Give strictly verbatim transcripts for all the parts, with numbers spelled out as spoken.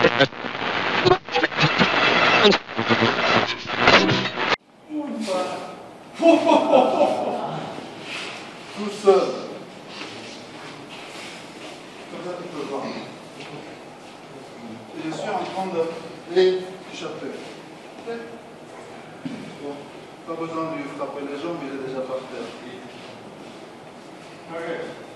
Tout seul. Comme ça, tu peux voir. Et je suis en train de l'échapper. Bon, pas besoin de lui frapper les jambes, il est déjà par terre. Ok.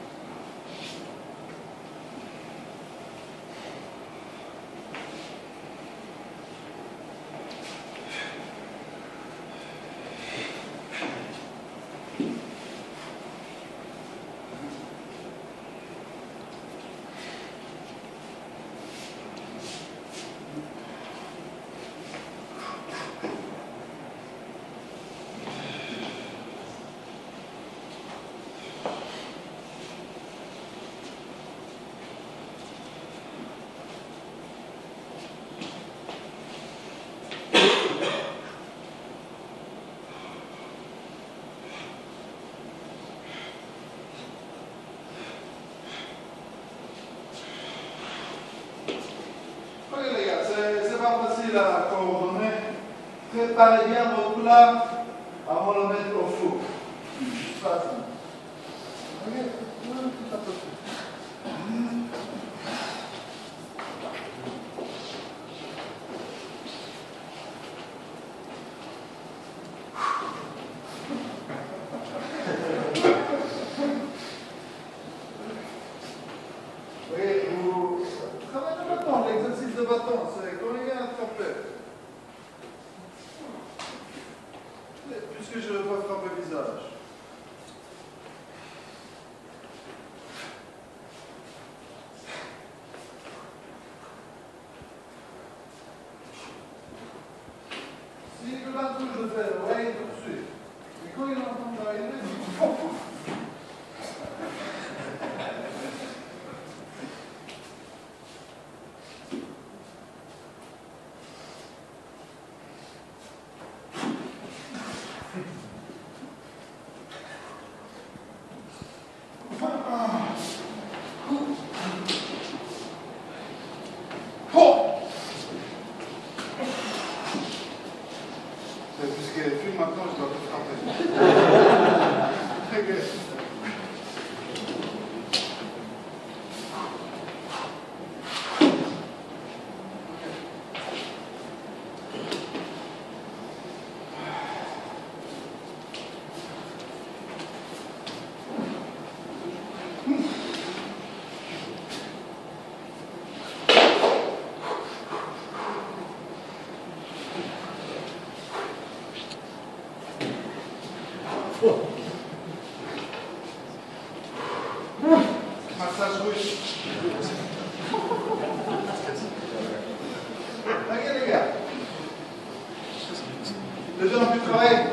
C'est pas facile à coordonner. Préparez bien votre plat avant de le mettre au four. Facile. Ok, tout à fait. L'exercice de bâton, c'est quand il y a un frappé. Puisque je ne veux pas frapper le visage. Si le là tout je fais, oui, tout de suite. Mais quand il entend arriver, il dit puisqu'il fume maintenant, je dois te frapper. Très bien. Massage russe. Ok les gars. Les gens ont pu travailler.